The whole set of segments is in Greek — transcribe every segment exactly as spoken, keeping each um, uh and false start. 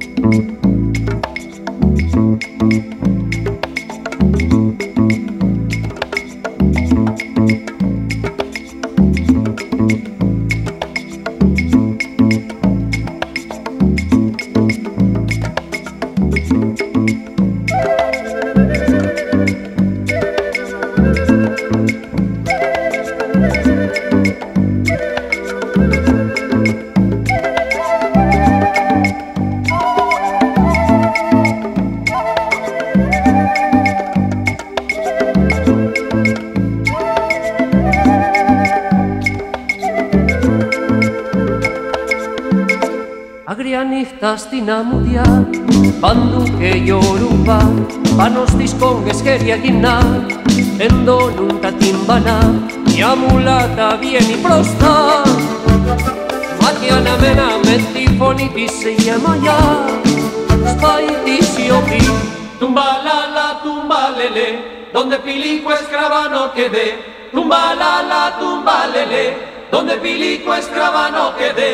Άγρια νύχτα στην αμμούδια, παντού και γιορούμπα, πάνω στις κόγκες χέρια γυμνά, εντώνουν τα τύμπανα, μια μουλάτα βγαίνει μπροστά, μάτια αναμένα με τη φωνή της γεμαλιά, σπάει τη σιωπή. Tumbalala, tumbalele, donde Pilico Escribano quedé. Tumbalala, tumbalele, donde Pilico Escribano quedé.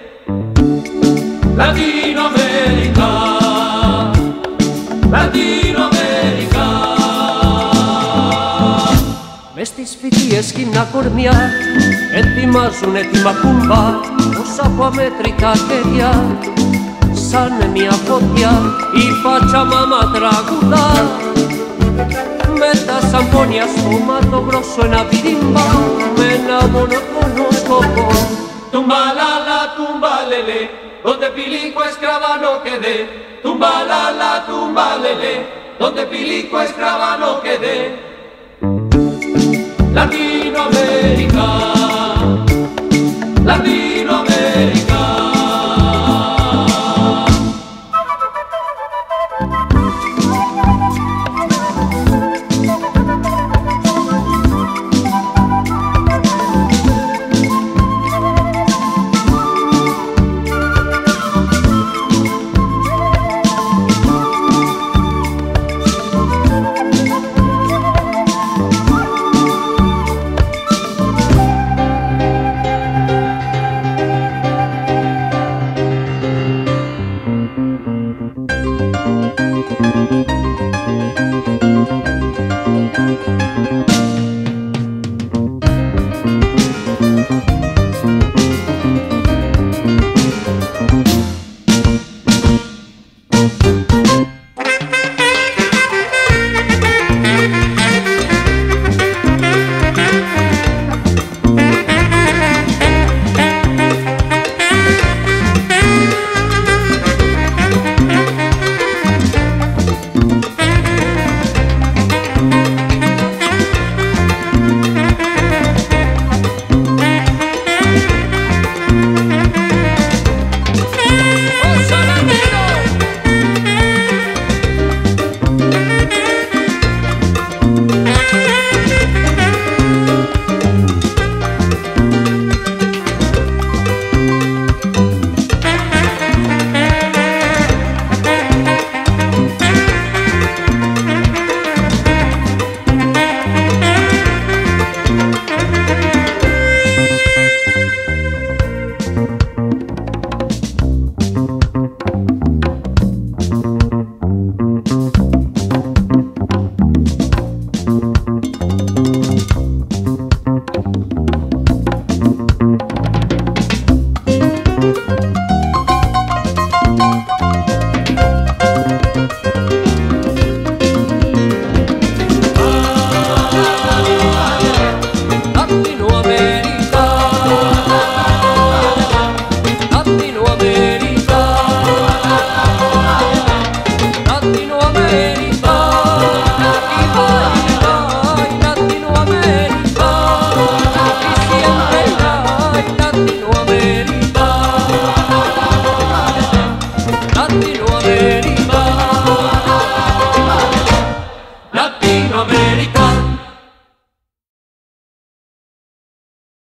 Latinoamérica, Latinoamérica. Μες στις φοιτίες κοινά κορμιά ετοιμάζουν έτοιμα κουμπά, όσα από αμέτρητα χέρια σαν μια φωτιά η Πατσαμάμα τραγουδά. Με τα σαμπόνια στο ματογρόσο ένα πυρίμπα, με ένα μονοτόνο σκοπό. Tumbalala, tumbalele, donde Pilico Escribano quedé. Tumbalala, tumbalele, donde Pilico Escribano quedé. Latinoamérica, Latinoamérica. Thank you.